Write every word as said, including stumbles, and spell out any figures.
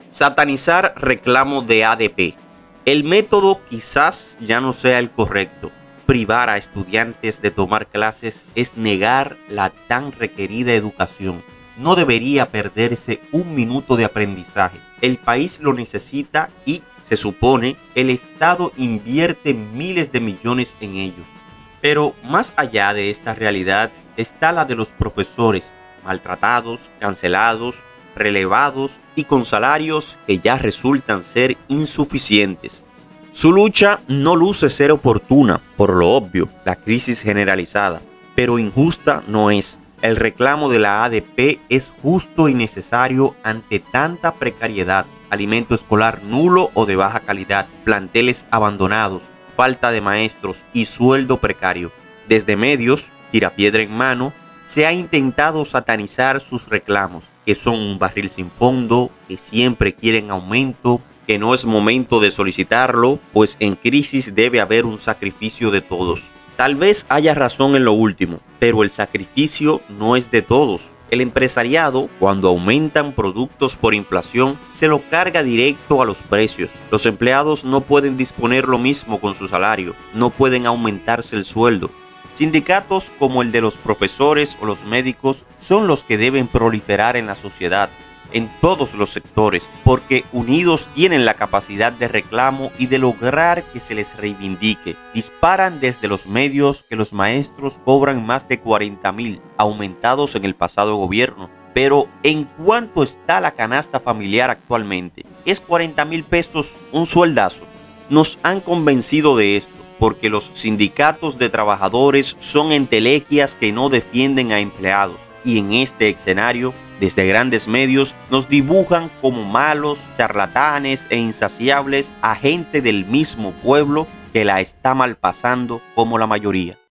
Satanizar reclamo de A D P. El método quizás ya no sea el correcto. Privar a estudiantes de tomar clases es negar la tan requerida educación. No debería perderse un minuto de aprendizaje. El país lo necesita y, se supone, el Estado invierte miles de millones en ello. Pero más allá de esta realidad está la de los profesores, maltratados, cancelados, relevados y con salarios que ya resultan ser insuficientes. Su lucha no luce ser oportuna, por lo obvio, la crisis generalizada, pero injusta no es. El reclamo de la A D P es justo y necesario ante tanta precariedad, alimento escolar nulo o de baja calidad, planteles abandonados, falta de maestros y sueldo precario. Desde medios, tirapiedra en mano, se ha intentado satanizar sus reclamos, que son un barril sin fondo, que siempre quieren aumento, que no es momento de solicitarlo, pues en crisis debe haber un sacrificio de todos. Tal vez haya razón en lo último, pero el sacrificio no es de todos. El empresariado, cuando aumentan productos por inflación, se lo carga directo a los precios. Los empleados no pueden disponer lo mismo con su salario, no pueden aumentarse el sueldo. Sindicatos como el de los profesores o los médicos son los que deben proliferar en la sociedad, en todos los sectores, porque unidos tienen la capacidad de reclamo y de lograr que se les reivindique. Disparan desde los medios que los maestros cobran más de cuarenta mil, aumentados en el pasado gobierno. Pero ¿en cuánto está la canasta familiar actualmente? ¿Es cuarenta mil pesos un sueldazo? Nos han convencido de esto, porque los sindicatos de trabajadores son entelequias que no defienden a empleados. Y en este escenario, desde grandes medios, nos dibujan como malos, charlatanes e insaciables a gente del mismo pueblo que la está mal pasando como la mayoría.